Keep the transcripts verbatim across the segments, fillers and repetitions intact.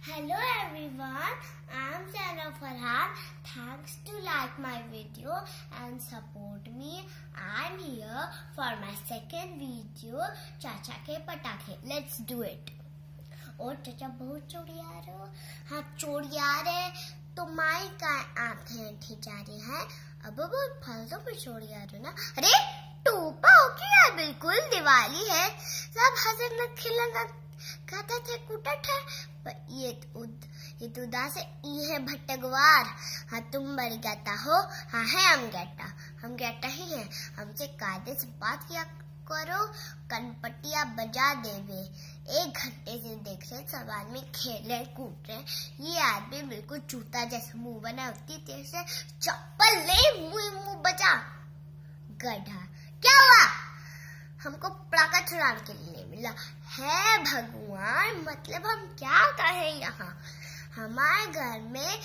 Hello everyone, I am Sarah Farhan. Thanks to like my video and support me. I am here for my second video, चाचा के पटाखे. Let's do it. और चाचा बहुत चोरी आ रहे हो. हाँ चोरी आ रहे तो माई का आंखें ठीक जा रही है. अब बहुत फालतू में चोरी आ रहे ना. अरे टोपा हो क्या? बिल्कुल दिवाली है, सब हंसना खिलना खाता थे कुटट है. ये उद, ये तो उदास है. ये है भट्टगवार. हाँ तुम बड़ी गाता हो. हाँ है हम गाता, हम गाता ही है. हमसे कायदे से बात किया करो. कनपटिया बजा देवे. एक घंटे से देख रहे सब आदमी खेल रहे कूद रहे. ये आदमी बिल्कुल चूता जैसे मुंह बना होती जैसे चप्पल ले मुंह मुंह बचा. गधा. क्या हुआ? हमको पटाखा छुड़ाने के लिए मिला है. भगवान मतलब हम क्या कहें. यहाँ हमारे घर में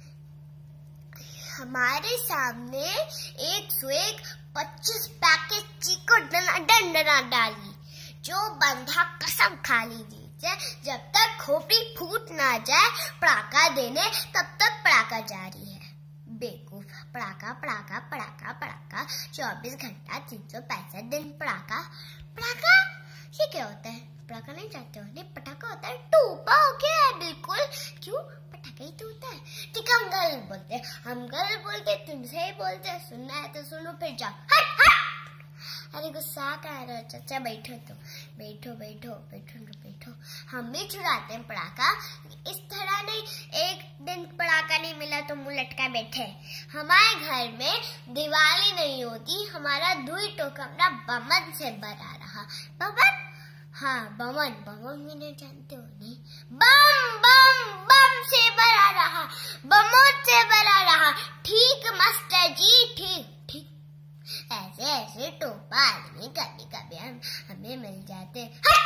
हमारे सामने एक सौ एक पच्चीस पैकेट चीको डंडा डाली. जो बंधा कसम खा लीजिए जब तक खोपड़ी फूट ना जाए पटाखा देने तब तक पटाखा जारी है. बेवकूफ. पटाखा पटाखा पटाखा पटाखा चौबीस घंटा तीन सौ पैंसठ दिन पटाखा पटाखा. ये क्या होता है? पटाखा नहीं चाहते हो? नहीं पटाखा होता है. टोपा हो गया है बिल्कुल. क्यों? पटाखा ही तो होता है. ठीक है हम गलत बोलते हैं. हम गलत बोलते तुमसे ही बोलते हैं. सुनना है तो सुनो फिर जाओ. हट हट. अरे गुस्सा कर रहे हो चाचा. बैठो तो बैठो बैठो बैठो बैठो. हम भी छुड़ाते हैं पटाखा. इस तरह नहीं एक दिन पटाखा नहीं मिला तो मुंह लटका बैठे. हमारे घर में दिवाली नहीं होती. हमारा दुई तो कमरा बमन से भरा रहा. बमन? हाँ बमन. बमन भी नहीं जानते हो? नहीं. बम बम बम से भरा रहा. बमों से भरा रहा. ठीक मास्टर जी ठीक ठीक. ऐसे ऐसे टोपा आदमी कभी कभी हम हमें मिल जाते.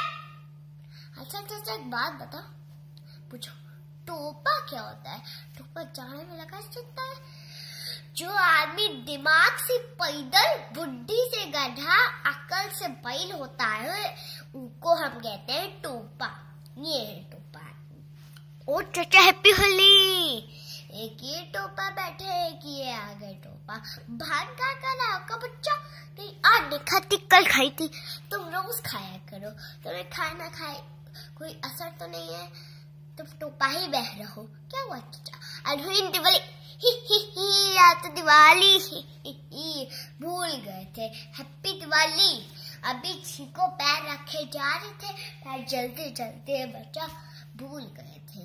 अच्छा अच्छा एक बात बताओ. पूछो. टोपा क्या होता है? टोपा जाने में लगा सकता है. जो आदमी दिमाग से पैदल, बुद्धि से गधा, अकल से बैल होता है उनको हम कहते हैं टोपा. ये है टोपा. ओ चाचा हैप्पी होली. एक ये टोपा बैठे, एक ये आ गए टोपा. भान का करा आपका बच्चा. नहीं आज नहीं खाती कल खाई थी. तुम रोज खाया करो. तुम्हें खाना खाए कोई असर तो नहीं है. तुम टोपा ही बह रहो. क्या हुआ चाचा? अरे दिवाली ही ही ही. आज तो दिवाली ही ही ही. भूल गए थे. हैप्पी दिवाली. अभी छीको पैर रखे जा रहे थे. पैर जलते जलते बच्चा भूल गए थे.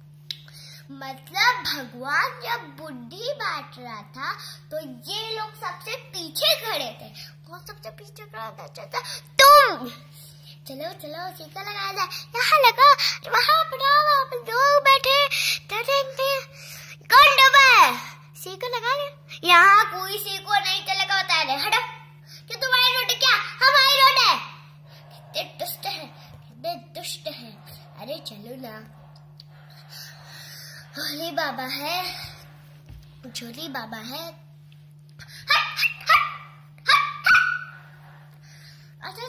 मतलब भगवान जब बुद्धि बांट रहा था तो ये लोग सबसे पीछे खड़े थे. कौन सबसे पीछे खड़ा था चाचा? तुम. चलो चलो सीका लगा जाए. यहाँ लगा वहाँ पर वहाँ पर लोग बैठे डरेंगे. कौन डबा है? सीका लगा ले. यहाँ कोई सीको नहीं तो लगा होता है. हटो. क्या तुम्हारी रोड है? क्या हमारी रोड है? कितने दुष्ट है, कितने दुष्ट है. अरे चलो ना. होली बाबा है, झोली बाबा है. हट, हट, हट, हट, हट. अच्छा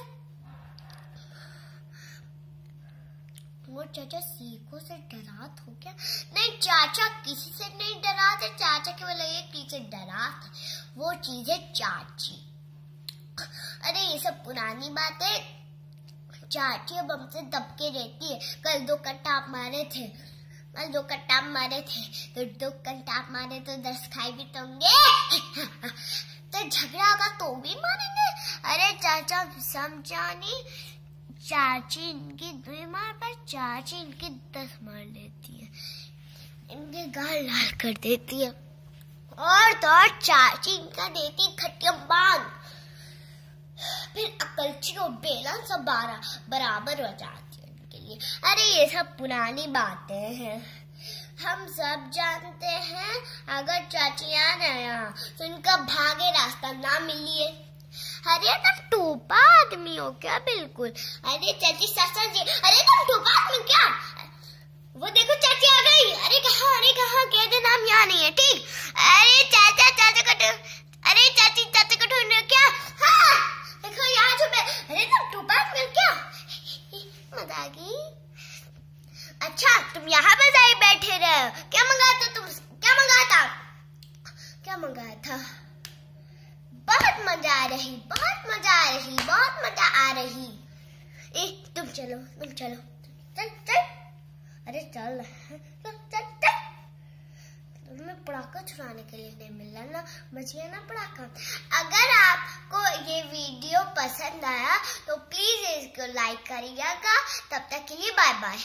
वो चाचा सीखो से डरा हो क्या? नहीं चाचा किसी से नहीं डरा थे. चाचा केवल एक चीज से डरा था. वो चीज है चाची. अरे ये सब पुरानी बात है. चाची अब हमसे दबके रहती है. कल दो कट्टा मारे थे. कल दो कट्टा मारे थे तो दो कट्टा मारे तो दस खाई भी होंगे. तो झगड़ा होगा तो भी मारेंगे. अरे चाचा समझा नहीं. चाची इनकी दो मार पर चाची इनकी दस मार लेती है. इनके गाल लाल कर देती है. और तो और चाची इनका देती खटिया बांध. फिर अकलची और बेलन सब बारह बराबर हो जाती है इनके लिए. अरे ये सब पुरानी बातें हैं. हम सब जानते हैं. अगर चाची आ जाए तो इनका भागे रास्ता ना मिलिए. अरे तुम टोपा आदमी हो क्या? बिल्कुल. अरे चाची ससुर जी. अरे तुम टोपा आदमी क्या? वो देखो चाची आ गई. अरे कहाँ अरे कहाँ कहते नाम यहाँ नहीं है. ठीक. अरे चाचा चाचा का. अरे चाची चाचा का ढूंढ रहे क्या? हाँ देखो यहाँ छुपे. अरे तुम टोपा आदमी क्या? मजा आ गई. अच्छा तुम यहाँ पर जाए बैठे रहे हो, क्या मंगाया था तुम? क्या मंगाया था? क्या मंगाया था? बहुत मजा आ रही, बहुत मजा आ रही, बहुत मजा आ रही। ए तुम चलो, तुम चलो, चल चल, अरे चल चल चल चल। तुम्हें पटाखा छुड़ाने के लिए नहीं मिल रहा ना, बचिए ना पटाखा। अगर आपको ये वीडियो पसंद आया तो प्लीज इसको लाइक करिएगा। तब तक के लिए बाय बाय।